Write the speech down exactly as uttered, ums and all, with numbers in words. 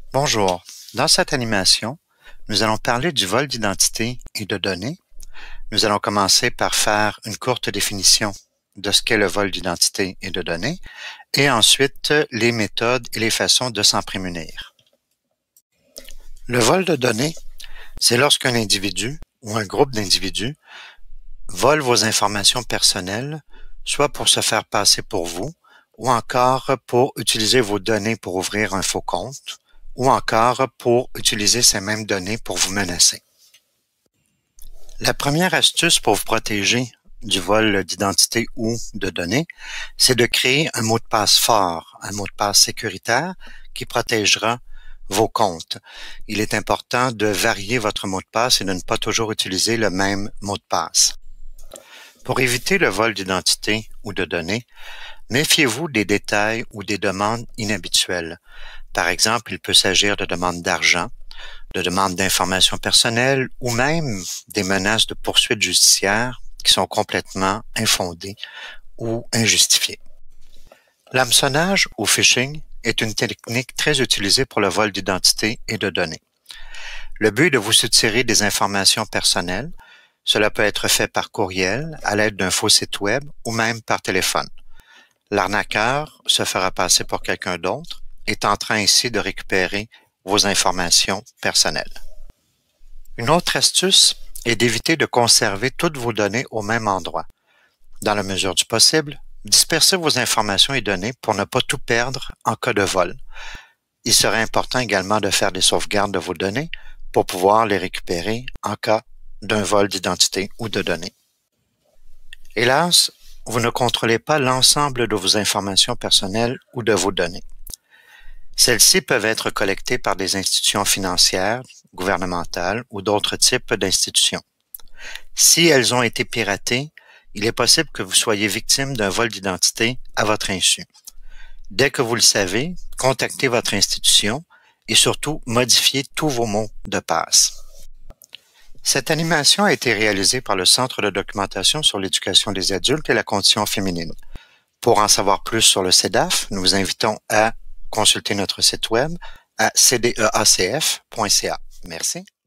Bonjour, dans cette animation, nous allons parler du vol d'identité et de données. Nous allons commencer par faire une courte définition de ce qu'est le vol d'identité et de données, et ensuite les méthodes et les façons de s'en prémunir. Le vol de données, c'est lorsqu'un individu ou un groupe d'individus vole vos informations personnelles, soit pour se faire passer pour vous, ou encore pour utiliser vos données pour ouvrir un faux compte, ou encore pour utiliser ces mêmes données pour vous menacer. La première astuce pour vous protéger du vol d'identité ou de données, c'est de créer un mot de passe fort, un mot de passe sécuritaire qui protégera vos comptes. Il est important de varier votre mot de passe et de ne pas toujours utiliser le même mot de passe. Pour éviter le vol d'identité ou de données, méfiez-vous des détails ou des demandes inhabituelles. Par exemple, il peut s'agir de demandes d'argent, de demandes d'informations personnelles ou même des menaces de poursuites judiciaires qui sont complètement infondées ou injustifiées. L'hameçonnage ou phishing est une technique très utilisée pour le vol d'identité et de données. Le but est de vous soutirer des informations personnelles. Cela peut être fait par courriel, à l'aide d'un faux site web ou même par téléphone. L'arnaqueur se fera passer pour quelqu'un d'autre et tentera ainsi de récupérer vos informations personnelles. Une autre astuce est d'éviter de conserver toutes vos données au même endroit. Dans la mesure du possible, dispersez vos informations et données pour ne pas tout perdre en cas de vol. Il serait important également de faire des sauvegardes de vos données pour pouvoir les récupérer en cas d'un vol d'identité ou de données. Hélas, vous ne contrôlez pas l'ensemble de vos informations personnelles ou de vos données. Celles-ci peuvent être collectées par des institutions financières, gouvernementales ou d'autres types d'institutions. Si elles ont été piratées, il est possible que vous soyez victime d'un vol d'identité à votre insu. Dès que vous le savez, contactez votre institution et surtout modifiez tous vos mots de passe. Cette animation a été réalisée par le Centre de documentation sur l'éducation des adultes et la condition féminine. Pour en savoir plus sur le CEDAF, nous vous invitons à consulter notre site web à c d e a c f point c a. Merci.